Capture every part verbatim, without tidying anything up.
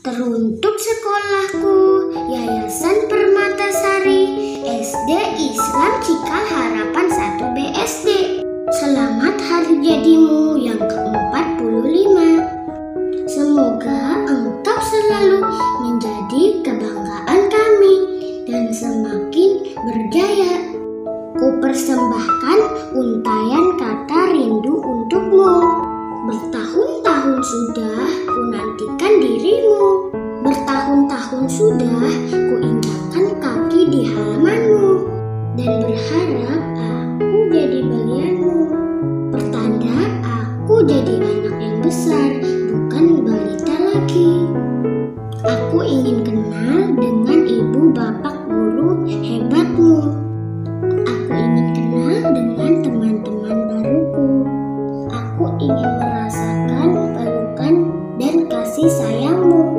Teruntuk sekolahku, Yayasan Permatasari, S D Islam Cikal Harapan satu B S D. Selamat hari jadimu yang keempat puluh lima. Semoga engkau selalu menjadi kebanggaan kami dan semakin berjaya. Ku persembahkan untayan kata rindu untukmu. Bertahun-tahun sudah ku nantikan dirimu. Bertahun-tahun sudah ku injakkan kaki di halamanmu dan berharap aku jadi bagianmu. Pertanda aku jadi anak yang besar, bukan balita lagi. Aku ingin kenal dengan ibu bapak guru hebatmu. Aku ingin kenal dengan teman-teman baruku. Aku ingin merasakan pelukan dan kasih sayangmu.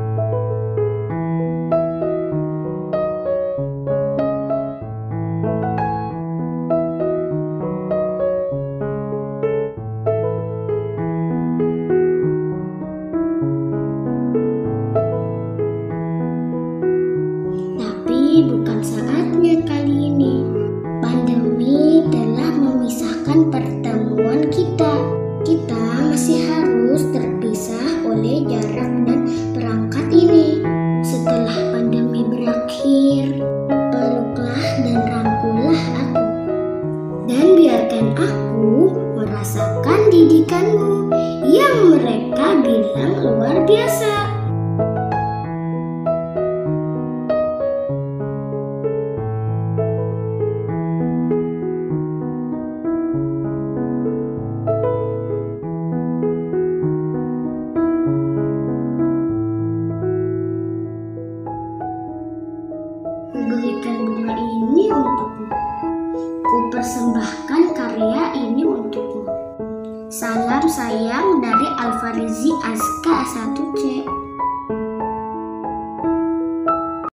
Tapi bukan saatnya kali ini. Pandemi telah memisahkan pertemuan kita. Kita masih harus terpisah oleh jarak dan perangkat ini. Setelah pandemi berakhir, peluklah dan rangkullah aku. Dan biarkan aku merasakan didikanmu yang mereka bilang luar biasa. Kuberikan bunga ini untukmu. Ku persembahkan karya ini untukmu. Salam sayang dari Alfarizi Aska satu C.